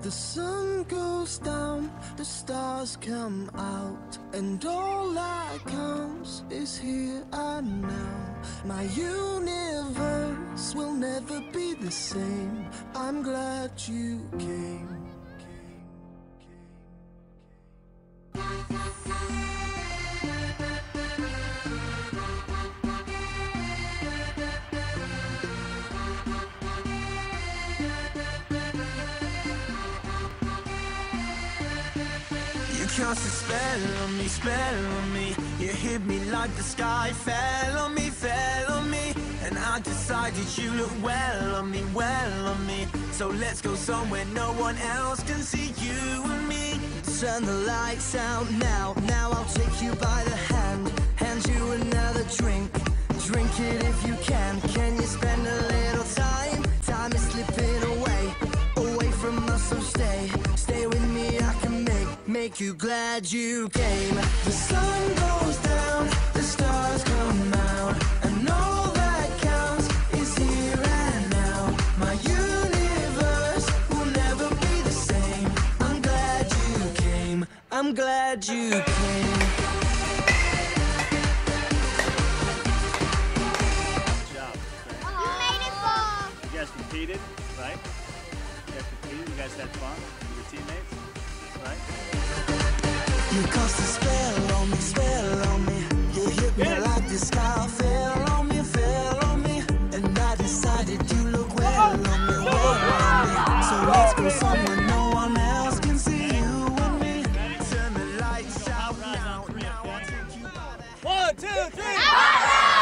The sun goes down, the stars come out, and all that counts is here and now. My universe will never be the same. I'm glad you came. You cast a spell on me. You hit me like the sky fell on me, and I decided you look well on me. So let's go somewhere no one else can see you and me. Turn the lights out now. Now I'll take you by the hand you another drink. Drink it if you can. Can you spend a little time? Time is slipping away from us, so stay with me. I can make you glad you came. The sun goes down, the stars come out, and all that counts is here and now. My universe will never be the same. I'm glad you came. I'm glad you came. Good job. You made it far. You guys competed, right? You guys had fun with your teammates, right? You cast a spell on me. You hit me like the sky fell on me, and I decided you look well on me. So let's go somewhere no one else can see you and me. Turn the lights out now. I'll take you by the hand. 1, 2, 3.